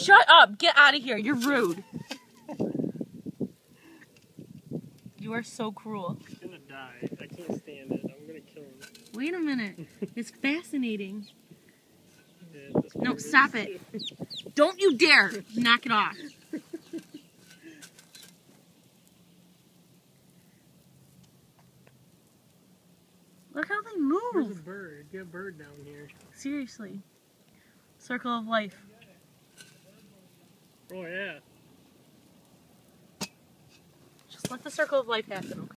Shut up! Get out of here! You're rude. You are so cruel. He's gonna die. I can't stand it. I'm gonna kill him. Wait a minute. It's fascinating. Yeah, No, stop it. Don't you dare knock it off. Look how they There's a move. bird. Get a bird down here. Seriously. Circle of life. Oh yeah. Just let the circle of life happen, okay?